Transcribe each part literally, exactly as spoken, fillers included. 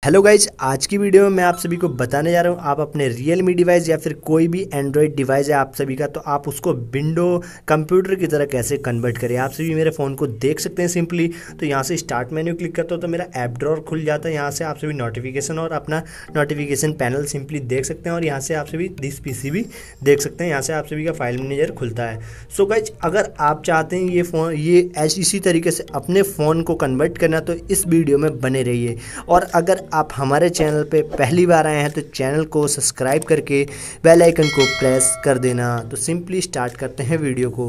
Hello guys, आज की video में मैं आप सभी को बताने जा रहा हूँ आप अपने रियलमी डिवाइस या फिर कोई भी एंड्रॉयड डिवाइस है आप सभी का, तो आप उसको विंडो कंप्यूटर की तरह कैसे कन्वर्ट करें। आप सभी मेरे फ़ोन को देख सकते हैं सिंपली। तो यहाँ से स्टार्ट मेन्यू क्लिक करता हूँ तो मेरा ऐप ड्रॉअर खुल जाता है। यहाँ से आप सभी नोटिफिकेशन और अपना नोटिफिकेशन पैनल सिंपली देख सकते हैं और यहाँ से आप सभी दिस पी सी भी देख सकते हैं। यहाँ से आप सभी का फाइल मैनेजर खुलता है। सो गाइज, अगर आप चाहते हैं ये फ़ोन ये ऐसी इसी तरीके से अपने फ़ोन को कन्वर्ट करना तो इस वीडियो में बने रहिए। और अगर आप हमारे चैनल पे पहली बार आए हैं तो चैनल को सब्सक्राइब करके बेल आइकन को प्रेस कर देना। तो सिंपली स्टार्ट करते हैं वीडियो को।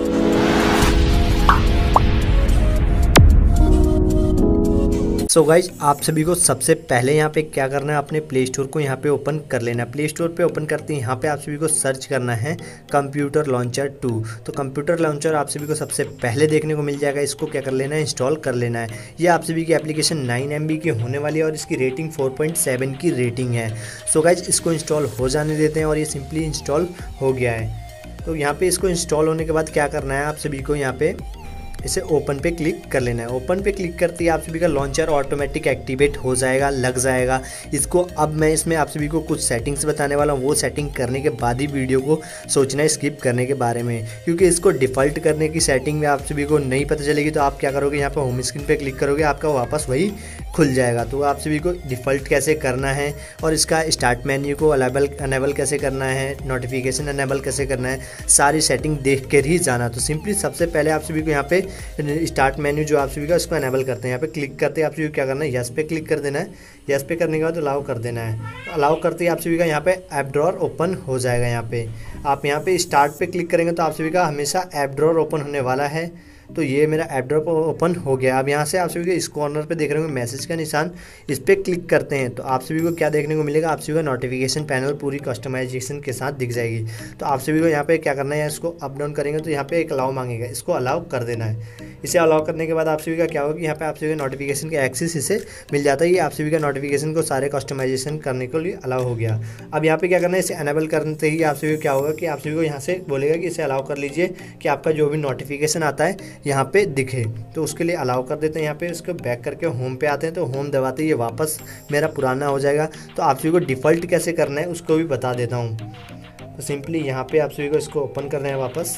सो so गाइज, आप सभी को सबसे पहले यहाँ पे क्या करना है, अपने प्ले स्टोर को यहाँ पे ओपन कर लेना है। प्ले स्टोर पे ओपन करते हैं यहाँ पे आप सभी को सर्च करना है कंप्यूटर लॉन्चर टू। तो कंप्यूटर लॉन्चर आप सभी को सबसे पहले देखने को मिल जाएगा। इसको क्या कर लेना है, इंस्टॉल कर लेना है। ये आप सभी की एप्लीकेशन नाइन एम बी की होने वाली है और इसकी रेटिंग फोर पॉइंट सेवन की रेटिंग है। सो so गाइज, इसको इंस्टॉल हो जाने देते हैं और ये सिंपली इंस्टॉल हो गया है। तो यहाँ पे इसको इंस्टॉल होने के बाद क्या करना है, आप सभी को यहाँ पे इसे ओपन पे क्लिक कर लेना है। ओपन पे क्लिक करते ही आप सभी का लॉन्चर ऑटोमेटिक एक्टिवेट हो जाएगा, लग जाएगा इसको। अब मैं इसमें आप सभी को कुछ सेटिंग्स बताने वाला हूँ। वो सेटिंग करने के बाद ही वीडियो को सोचना है स्किप करने के बारे में, क्योंकि इसको डिफ़ॉल्ट करने की सेटिंग में आप सभी को नहीं पता चलेगी। तो आप क्या करोगे, यहाँ पर होम स्क्रीन पर क्लिक करोगे, आपका वापस वही खुल जाएगा। तो आप सभी को डिफ़ॉल्ट कैसे करना है और इसका स्टार्ट मेन्यू को अलेबल अनेबल कैसे करना है, नोटिफिकेशन अनेबल कैसे करना है, सारी सेटिंग देख कर ही जाना। तो सिंपली सबसे पहले आप सभी को यहाँ पे स्टार्ट मेन्यू जो आप सभी का उसको अनेबल करते हैं। यहाँ पे क्लिक करते हैं आप सभी को क्या करना है, यस पे क्लिक कर देना है। यस पे करने के बाद अलाउ कर देना है। तो अलाउ करते ही आप सभी का यहाँ पे ऐप ड्रॉअर ओपन हो जाएगा। यहाँ पे आप यहाँ पे स्टार्ट पे क्लिक करेंगे तो आप सभी का हमेशा ऐप ड्रॉअर ओपन होने वाला है। तो ये मेरा ऐप ड्रॉअर ओपन हो गया। अब यहाँ से आप सभी को इस कॉर्नर पे देख रहे होंगे मैसेज का निशान, इस पर क्लिक करते हैं तो आप सभी को क्या देखने को मिलेगा, आप सभी को नोटिफिकेशन पैनल पूरी कस्टमाइजेशन के साथ दिख जाएगी। तो आप सभी को यहाँ पे क्या करना है, इसको अप डाउन करेंगे तो यहाँ पे एक अलाउ मांगेगा, इसको अलाउ कर देना है। इसे अलाउ करने के बाद आप सभी का क्या होगा कि यहाँ पे आप सभी नोटिफिकेशन के एक्सेस इसे मिल जाता है। ये आप सभी का नोटिफिकेशन को सारे कस्टमाइजेशन करने के लिए अलाउ हो गया। अब यहाँ पे क्या करना है, इसे अनेबल करते ही आप सभी को क्या होगा कि आप सभी को यहाँ से बोलेगा कि इसे अलाउ कर लीजिए कि आपका जो भी नोटिफिकेशन आता है यहाँ पे दिखे। तो उसके लिए अलाउ कर देते हैं। यहाँ पे इसको बैक करके होम पे आते हैं तो होम दबाते ही ये वापस मेरा पुराना हो जाएगा। तो आप सभी को डिफ़ॉल्ट कैसे करना है उसको भी बता देता हूँ। तो सिंपली यहाँ पे आप सभी को इसको ओपन करना है। वापस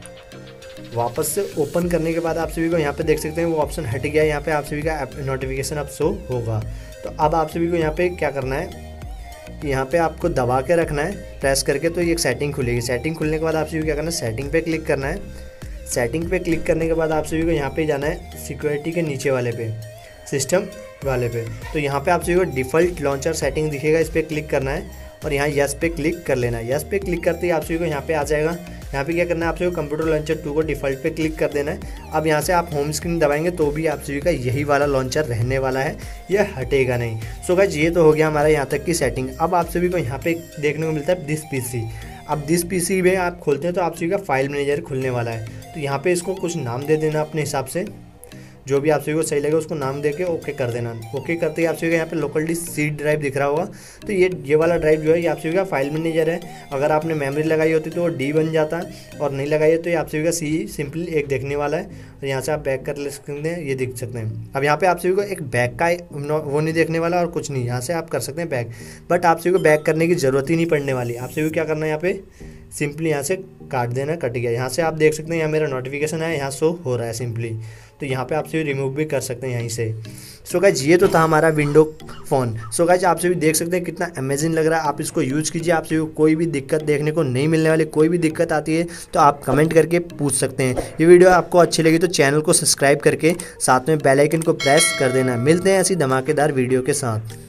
वापस से ओपन करने के बाद आप सभी को यहाँ पे देख सकते हैं वो ऑप्शन हट गया। यहाँ पे आप सभी का नोटिफिकेशन अब शो होगा। तो अब आप सभी को यहाँ पे क्या करना है कि यहाँ पे आपको दबा के रखना है प्रेस करके, तो ये एक सेटिंग खुलेगी। सेटिंग खुलने के बाद आप सभी को क्या करना है, सेटिंग पे क्लिक करना है। सेटिंग पे क्लिक करने के बाद आप सभी को यहाँ पे जाना है सिक्योरिटी के नीचे वाले पे, सिस्टम वाले पे। तो यहाँ पे आप सभी को डिफ़ॉल्ट लॉन्चर सेटिंग दिखेगा, इस पर क्लिक करना है और यहाँ यस पे क्लिक कर लेना है। यस पे क्लिक करते ही आप सभी को यहाँ पे आ जाएगा। यहाँ पे क्या करना है, आप सभी को कंप्यूटर लॉन्चर टू को डिफ़ॉल्ट पे क्लिक कर देना है। अब यहाँ से आप होम स्क्रीन दबाएंगे तो भी आप सभी का यही वाला लॉन्चर रहने वाला है, ये हटेगा नहीं। सो गाइस, ये तो हो गया हमारा यहाँ तक की सेटिंग। अब आप सभी को यहाँ पे देखने को मिलता है दिस पीसी। अब दिस पीसी में आप खोलते हैं तो आप सभी का फाइल मैनेजर खुलने वाला है। तो यहाँ पे इसको कुछ नाम दे देना अपने हिसाब से, जो भी आप सभी को सही लगे उसको नाम दे के ओके कर देना। ओके करते ही आप सभी का यहाँ पे लोकल डिस्क सी ड्राइव दिख रहा होगा। तो ये ये वाला ड्राइव जो है ये आप सभी का फाइल मैनेजर है। अगर आपने मेमोरी लगाई होती तो वो डी बन जाता और नहीं लगाई है तो ये आप सभी का सी सिंपली एक देखने वाला है। और यहाँ से आप बैक कर ले सकते हैं, ये देख सकते हैं। अब यहाँ पे आप सभी को एक बैक का वो नहीं देखने वाला और कुछ नहीं, यहाँ से आप कर सकते हैं बैक, बट आप सभी को बैक करने की ज़रूरत ही नहीं पड़ने वाली। आप सभी को क्या करना है, यहाँ पे सिंपली यहाँ से काट देना, कट गया। यहाँ से आप देख सकते हैं यहाँ मेरा नोटिफिकेशन है, यहाँ शो हो रहा है सिंपली। तो यहाँ पे आप सभी रिमूव भी कर सकते हैं यहीं से। सो गाइज, ये तो था हमारा विंडो फ़ोन। सो गाइज, आप सभी देख सकते हैं कितना अमेजिंग लग रहा है। आप इसको यूज़ कीजिए, आप सभी को कोई भी दिक्कत देखने को नहीं मिलने वाली। कोई भी दिक्कत आती है तो आप कमेंट करके पूछ सकते हैं। ये वीडियो आपको अच्छी लगी तो चैनल को सब्सक्राइब करके साथ में बेल आइकन को प्रेस कर देना। मिलते हैं ऐसी धमाकेदार वीडियो के साथ।